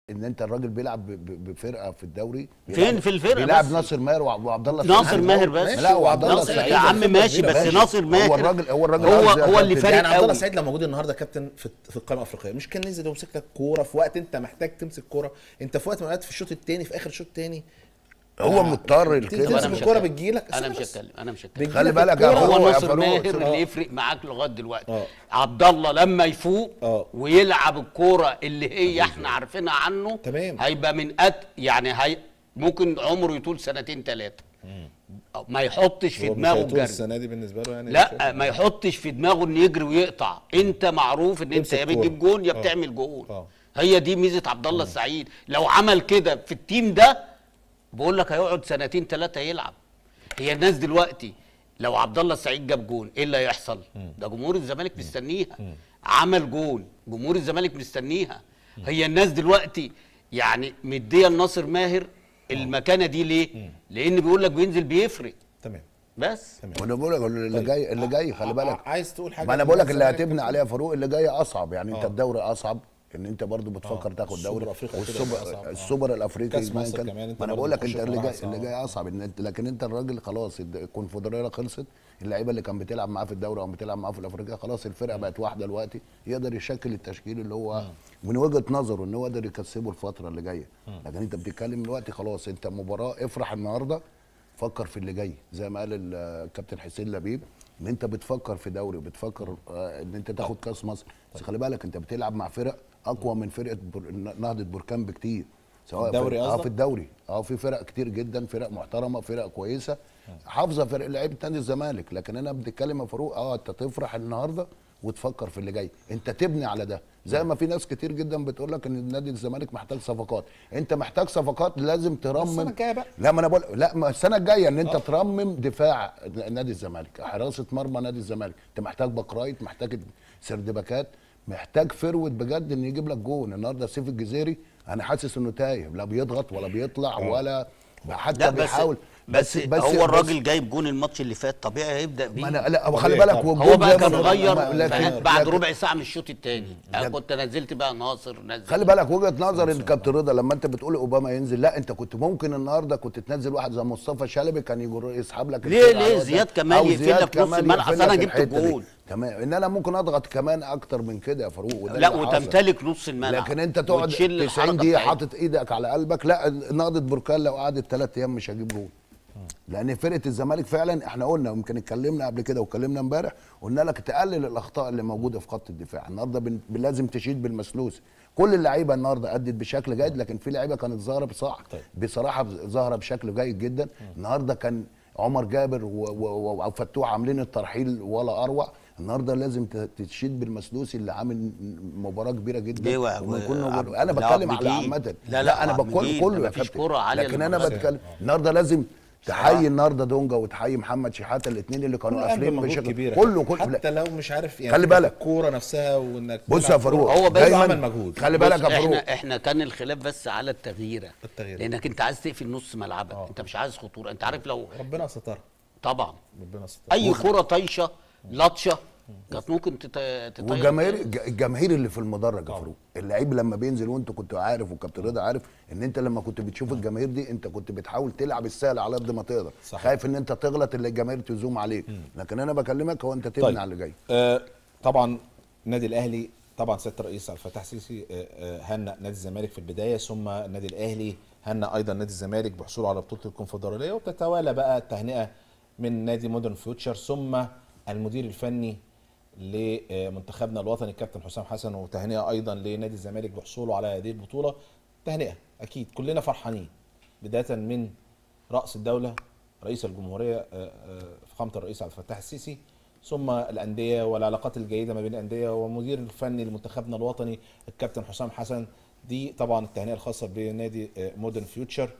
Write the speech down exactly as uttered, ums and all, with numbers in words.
ان انت الراجل بيلعب بفرقه في الدوري، فين في الفرقه بيلعب ناصر ماهر وعبد الله السعيد. ناصر ماهر بس لا وعبد الله السعيد يا عم ماشي، بس ناصر ماهر هو الراجل هو الراجل هو هو اللي فارق يعني عبد الله قوي. السعيد لو موجود النهارده كابتن في في القائمه الافريقيه، مش كان نزل ومسك لك كوره في وقت انت محتاج تمسك كوره؟ انت في وقت من الاوقات في الشوط الثاني، في اخر الشوط الثاني هو مضطر لكده. انا مش الكوره بتجيلك. انا مش هتكلم انا مش هتكلم خلي بالك هو ناصر ماهر اللي يفرق معاك لغايه دلوقتي. أوه. عبد الله لما يفوق أوه. ويلعب الكوره اللي هي احنا عارفينها عنه تمام، هيبقى من أت يعني هي ممكن عمره يطول سنتين ثلاثه، ما يحطش في دماغه الجري السنه دي بالنسبه له يعني. لا ما يحطش في دماغه انه يجري ويقطع. انت معروف ان انت يا بتجيب جون يا بتعمل جون. أوه. هي دي ميزه عبد الله السعيد. لو عمل كده في التيم ده بقول لك هيقعد سنتين ثلاثه يلعب. هي الناس دلوقتي لو عبد الله السعيد جاب جون ايه اللي هيحصل؟ ده جمهور الزمالك مستنيها. عمل جون جمهور الزمالك مستنيها. هي الناس دلوقتي يعني مديه لناصر ماهر المكانه دي ليه؟ لان بيقول لك بينزل بيفرق. تمام بس تمام. وانا بقول لك اللي جاي اللي جاي خلي بالك. عايز تقول حاجه؟ ما انا بقول لك اللي هتبني عليها فاروق اللي جاي اصعب. يعني انت الدوري اصعب، ان انت برضو بتفكر تاخد دوري والسوبر السوبر الافريقي كمان. ما انا بقول لك انت اللي جاي اللي جاي اصعب. ان انت لكن انت الراجل خلاص الكونفدراليه خلصت، اللعيبه اللي كان بتلعب معاه في الدوري او بتلعب معاه في الافريقيه خلاص الفرقه بقت واحده دلوقتي، يقدر يشكل التشكيل اللي هو من وجهه نظره ان هو يقدر يكسبه الفتره اللي جايه. لكن انت بتتكلم دلوقتي خلاص انت مباراه، افرح النهارده، فكر في اللي جاي زي ما قال الكابتن حسين لبيب، ان انت بتفكر في دوري، بتفكر ان انت تاخد كاس مصر. بس خلي بالك انت بتلعب مع فرق اقوى من فرقه بر... نهضه بركان بكتير، سواء الدوري في... اه في الدوري اه في فرق كتير جدا، فرق محترمه، فرق كويسه حافظه فرق لعيبه نادي الزمالك. لكن انا بنتكلم يا فاروق اه انت تفرح النهارده وتفكر في اللي جاي، انت تبني على ده. زي ما في ناس كتير جدا بتقول لك ان نادي الزمالك محتاج صفقات، انت محتاج صفقات لازم ترمم السنه الجايه بقى. لا ما انا بقول لا ما السنه الجايه ان انت أوه. ترمم دفاع نادي الزمالك، حراسه مرمى نادي الزمالك، انت محتاج باك رايت، محتاج سردباكات، محتاج فرود بجد ان يجيب لك جون. النهارده سيف الجزيري انا حاسس انه تايه، لا بيضغط ولا بيطلع أوه. ولا حتى بيحاول. بس, بس, بس هو الراجل جايب جون الماتش اللي فات، طبيعي هيبدا بيه. انا لا خلي بالك هو بقى كان غير بعد ربع ساعه من الشوط الثاني. انا كنت نزلت بقى ناصر نزل. خلي بالك وجهه نظر الكابتن رضا لما انت بتقول اوباما ينزل، لا انت كنت ممكن النهارده كنت تنزل واحد زي مصطفى شلبي كان يجر يسحب لك ليه ليه زياد كمان يقفل لك نص الملعب. اصل انا جبت الجون تمام، ان انا ممكن اضغط كمان اكتر من كده يا فاروق. لا وتمتلك نص الملعب، لكن انت تقعد تسعين دقيقه حاطط ايدك على قلبك. لا نهضه بركان لو قعدت ثلاث ايام مش هجيب جول، لان فرقه الزمالك فعلا احنا قلنا يمكن اتكلمنا قبل كده واتكلمنا امبارح، قلنا لك تقلل الاخطاء اللي موجوده في خط الدفاع. النهارده لازم تشيد بالمسلوس. كل اللعيبه النهارده ادت بشكل جيد، لكن في لعيبه كانت ظاهره بصح بصراحه ظاهره بشكل جيد جدا. النهارده كان عمر جابر وفتوح عاملين الترحيل ولا اروع. النهارده لازم تشيد بالمسلوسي اللي عامل مباراه كبيره جدا. انا بتكلم على عامه. لا, لا انا بقول كله يا كابتن، لكن انا بتكلم النهارده لازم تحيي النهارده دونجا وتحيي محمد شحاته الاثنين اللي كانوا قافلين بشكل كبير كله كله حتى لو مش عارف يعني خلي بالك الكوره نفسها وانك بص يا فاروق هو بس عمل مجهود. خلي بالك يا فاروق احنا احنا كان الخلاف بس على التغييره، لانك انت عايز تقفل نص ملعبك. أوه. انت مش عايز خطوره. انت عارف لو ربنا سترها طبعا ربنا سترها اي كوره طايشه لطشه كانت ممكن تتغير. والجماهير الجماهير اللي في المدرج يا فاروق، اللعيب لما بينزل وانت كنت عارف والكابتن رضا عارف ان انت لما كنت بتشوف الجماهير دي انت كنت بتحاول تلعب السهل على قد ما تقدر، خايف ان انت تغلط اللي الجماهير تزوم عليك. لكن انا بكلمك هو انت تبني طيب. على اللي جاي. آه طبعا النادي الاهلي طبعا سياده الرئيس عبد الفتاح السيسي آه آه هنأ نادي الزمالك في البدايه، ثم النادي الاهلي هنأ ايضا نادي الزمالك بحصوله على بطوله الكونفدراليه، وبتتوالى بقى التهنئه من نادي مودرن فيوتشر ثم المدير الفني لمنتخبنا الوطني الكابتن حسام حسن، وتهنئه ايضا لنادي الزمالك بحصوله على هذه البطوله. تهنئه اكيد كلنا فرحانين، بدايه من راس الدوله رئيس الجمهوريه فخامه الرئيس عبد الفتاح السيسي، ثم الانديه والعلاقات الجيده ما بين الانديه ومدير الفني لمنتخبنا الوطني الكابتن حسام حسن. دي طبعا التهنئه الخاصه بنادي مودرن فيوتشر.